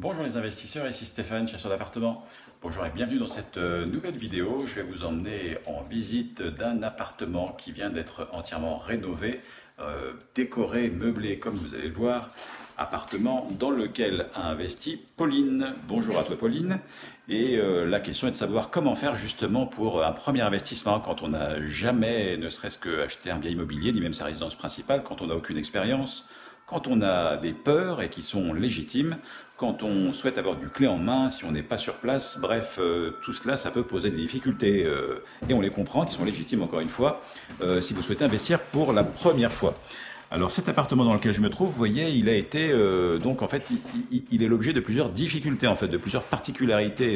Bonjour les investisseurs, ici Stéphane, chasseur d'appartements. Bonjour et bienvenue dans cette nouvelle vidéo. Je vais vous emmener en visite d'un appartement qui vient d'être entièrement rénové, décoré, meublé comme vous allez le voir. Appartement dans lequel a investi Pauline. Bonjour à toi Pauline. Et la question est de savoir comment faire justement pour un premier investissement quand on n'a jamais ne serait-ce qu'acheté un bien immobilier, ni même sa résidence principale, quand on n'a aucune expérience, quand on a des peurs et qui sont légitimes, quand on souhaite avoir du clé en main, si on n'est pas sur place, bref, tout cela, ça peut poser des difficultés et on les comprend, qui sont légitimes encore une fois, si vous souhaitez investir pour la première fois. Alors cet appartement dans lequel je me trouve, vous voyez, il a été, donc en fait, il est l'objet de plusieurs difficultés, en fait, de plusieurs particularités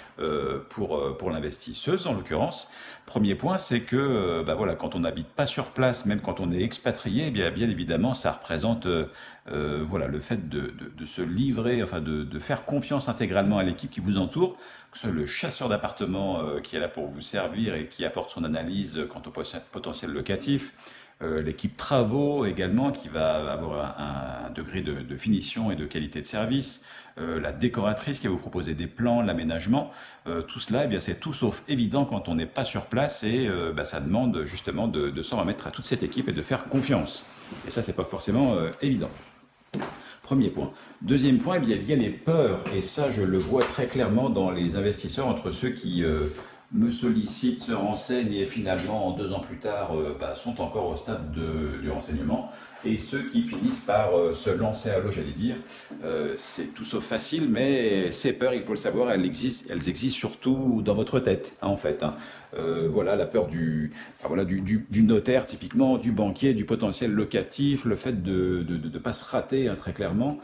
pour l'investisseuse en l'occurrence. Premier point, c'est que voilà, quand on n'habite pas sur place, même quand on est expatrié, bien évidemment, ça représente voilà, le fait de se livrer, enfin de faire confiance intégralement à l'équipe qui vous entoure, que ce soit le chasseur d'appartement qui est là pour vous servir et qui apporte son analyse quant au potentiel locatif, l'équipe travaux également qui va avoir un degré de finition et de qualité de service, la décoratrice qui va vous proposer des plans, l'aménagement, tout cela, eh bien c'est tout sauf évident quand on n'est pas sur place et ça demande justement de s'en remettre à toute cette équipe et de faire confiance. Et ça, c'est pas forcément évident. Premier point. Deuxième point, eh bien, il y a les peurs, et ça je le vois très clairement dans les investisseurs, entre ceux qui me sollicitent, se renseignent et finalement, 2 ans plus tard, sont encore au stade du renseignement, et ceux qui finissent par se lancer à l'eau, j'allais dire. C'est tout sauf facile, mais ces peurs, il faut le savoir, elles existent surtout dans votre tête, hein, en fait. Hein. Voilà, la peur du notaire, typiquement, du banquier, du potentiel locatif, le fait de ne pas se rater, hein, très clairement.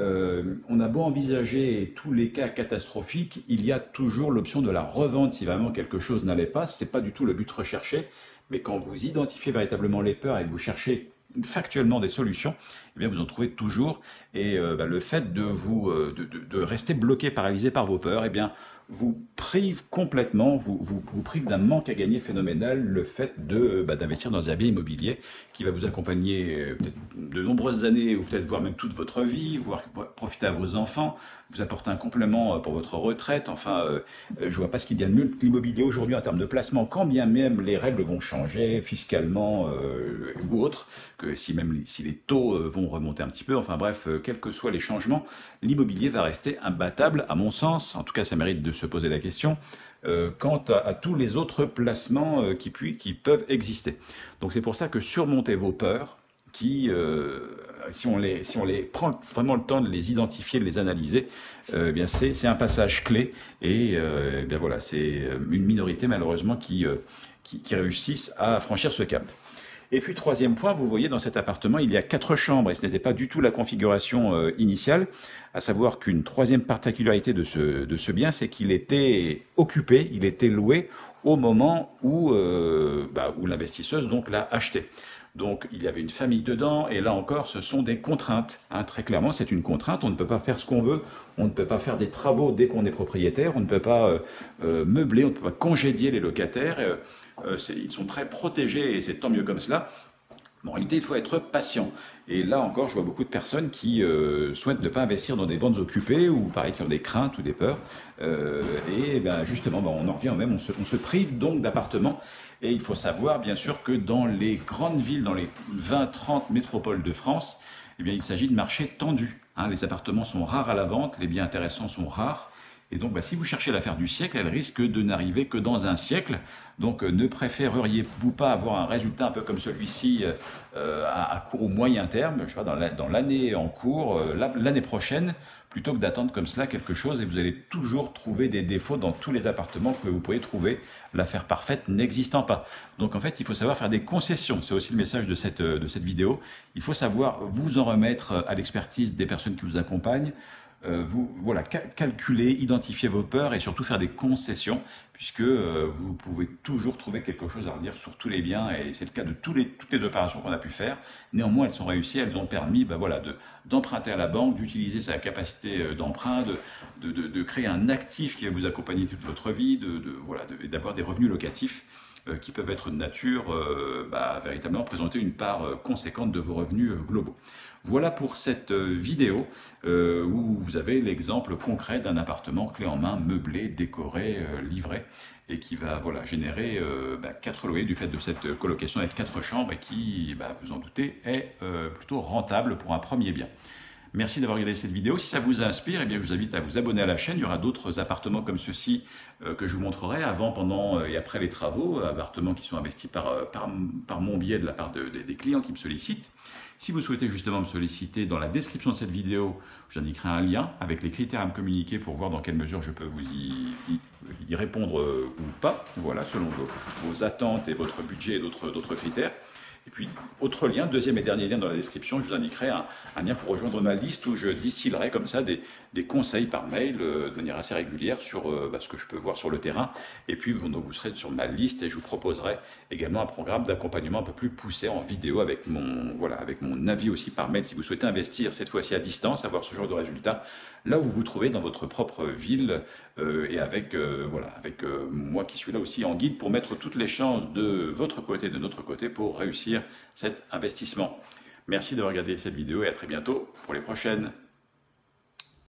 On a beau envisager tous les cas catastrophiques, il y a toujours l'option de la revente si vraiment quelque chose n'allait pas. Ce n'est pas du tout le but recherché, mais quand vous identifiez véritablement les peurs et que vous cherchez factuellement des solutions, eh bien vous en trouvez toujours. Et le fait de rester bloqué, paralysé par vos peurs, eh bien vous prive complètement, vous prive d'un manque à gagner phénoménal, le fait d'investir dans un bien immobilier qui va vous accompagner peut-être de nombreuses années ou peut-être voire même toute votre vie, voire profiter à vos enfants, vous apporter un complément pour votre retraite. Enfin, je vois pas ce qu'il y a de mieux que l'immobilier aujourd'hui en termes de placement, quand bien même les règles vont changer fiscalement ou autres, que si les taux vont remonter un petit peu, enfin bref, quels que soient les changements, l'immobilier va rester imbattable, à mon sens. En tout cas, ça mérite de se poser la question quant à tous les autres placements qui peuvent exister. Donc c'est pour ça que surmonter vos peurs, qui, si on les prend vraiment le temps de les identifier, de les analyser, bien c'est un passage clé. Et bien voilà, c'est une minorité malheureusement qui réussissent à franchir ce cap. Et puis troisième point, vous voyez dans cet appartement, il y a 4 chambres et ce n'était pas du tout la configuration initiale, à savoir qu'une troisième particularité de ce bien, c'est qu'il était occupé, il était loué au moment où l'investisseuse donc l'a acheté. Donc il y avait une famille dedans et là encore ce sont des contraintes. Hein, très clairement c'est une contrainte, on ne peut pas faire ce qu'on veut, on ne peut pas faire des travaux dès qu'on est propriétaire, on ne peut pas meubler, on ne peut pas congédier les locataires. Ils sont très protégés et c'est tant mieux comme cela. Mais en réalité il faut être patient. Et là encore je vois beaucoup de personnes qui souhaitent ne pas investir dans des ventes occupées ou pareil qui ont des craintes ou des peurs. Justement on en revient au même, on se prive donc d'appartements. Et il faut savoir, bien sûr, que dans les grandes villes, dans les 20-30 métropoles de France, eh bien, il s'agit de marchés tendus. Hein. Les appartements sont rares à la vente, les biens intéressants sont rares. Et donc, si vous cherchez l'affaire du siècle, elle risque de n'arriver que dans un siècle. Donc, ne préféreriez-vous pas avoir un résultat un peu comme celui-ci à court ou moyen terme, je sais pas, dans l'année en cours, l'année prochaine, plutôt que d'attendre comme cela quelque chose et vous allez toujours trouver des défauts dans tous les appartements que vous pouvez trouver, l'affaire parfaite n'existant pas. Donc en fait, il faut savoir faire des concessions. C'est aussi le message de cette vidéo. Il faut savoir vous en remettre à l'expertise des personnes qui vous accompagnent. Calculer, identifier vos peurs et surtout faire des concessions puisque vous pouvez toujours trouver quelque chose à redire sur tous les biens et c'est le cas de toutes les opérations qu'on a pu faire. Néanmoins, elles sont réussies, elles ont permis d'emprunter à la banque, d'utiliser sa capacité d'emprunt, de créer un actif qui va vous accompagner toute votre vie, d'avoir des revenus locatifs. qui peuvent être de nature véritablement présenter une part conséquente de vos revenus globaux. Voilà pour cette vidéo où vous avez l'exemple concret d'un appartement clé en main, meublé, décoré, livré, et qui va générer 4 loyers du fait de cette colocation avec 4 chambres et qui, vous en doutez, est plutôt rentable pour un premier bien. Merci d'avoir regardé cette vidéo. Si ça vous inspire, je vous invite à vous abonner à la chaîne. Il y aura d'autres appartements comme ceux-ci que je vous montrerai avant, pendant et après les travaux, appartements qui sont investis par mon biais de la part des clients qui me sollicitent. Si vous souhaitez justement me solliciter, dans la description de cette vidéo, je vous indiquerai un lien avec les critères à me communiquer pour voir dans quelle mesure je peux vous y répondre ou pas, voilà, selon vos attentes et votre budget et d'autres critères. Et puis, autre lien, deuxième et dernier lien dans la description, je vous indiquerai un lien pour rejoindre ma liste où je distillerai comme ça des conseils par mail de manière assez régulière sur ce que je peux voir sur le terrain. Et puis, vous serez sur ma liste et je vous proposerai également un programme d'accompagnement un peu plus poussé en vidéo avec mon avis aussi par mail si vous souhaitez investir cette fois-ci à distance, avoir ce genre de résultats là où vous vous trouvez dans votre propre ville et avec moi qui suis là aussi en guide pour mettre toutes les chances de votre côté, de notre côté pour réussir cet investissement. Merci d'avoir regardé cette vidéo et à très bientôt pour les prochaines.